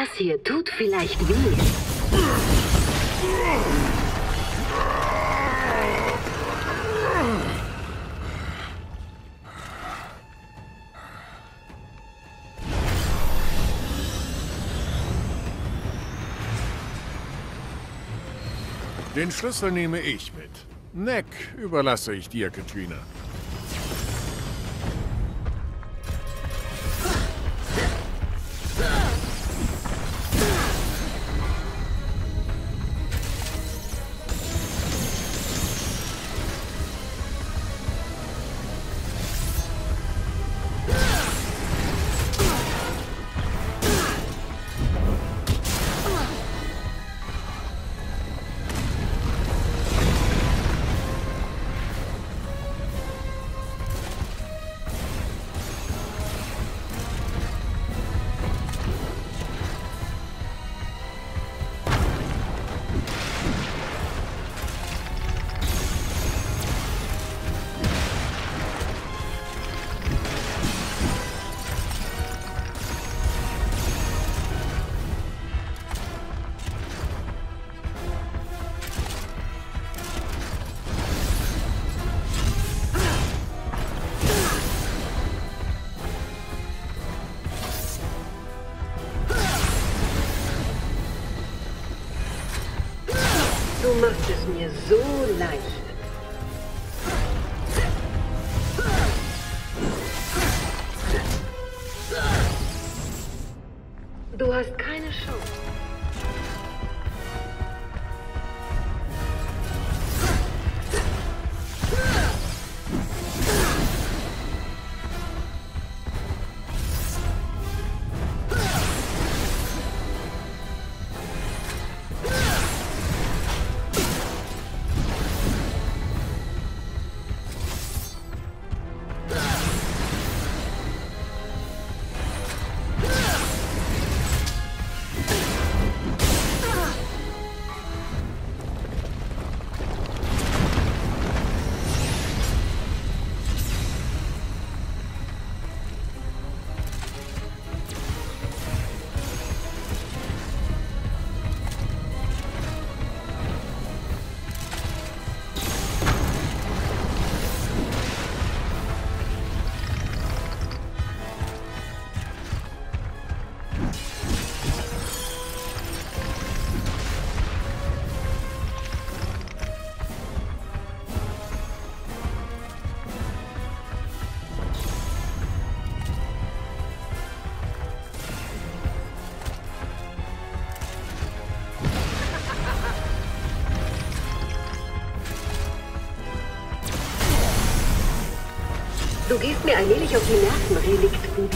Das hier tut vielleicht weh. Den Schlüssel nehme ich mit. Neck überlasse ich dir, Katrina. Du machst es mir so leicht. Du hast keine Chance. Du gehst mir allmählich auf die Nerven, Relikt Bubi.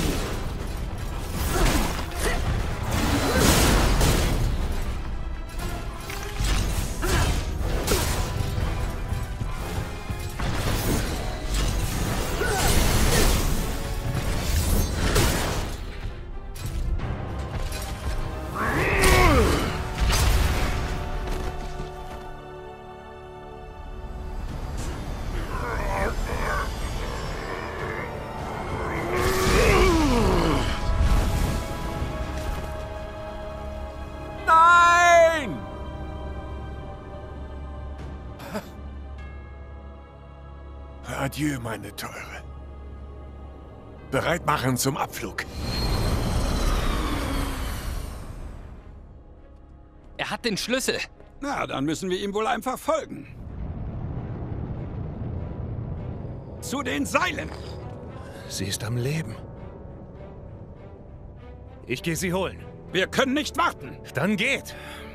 Adieu, meine Teure. Bereit machen zum Abflug. Er hat den Schlüssel. Na, dann müssen wir ihm wohl einfach folgen. Zu den Seilen! Sie ist am Leben. Ich gehe sie holen. Wir können nicht warten. Dann geht.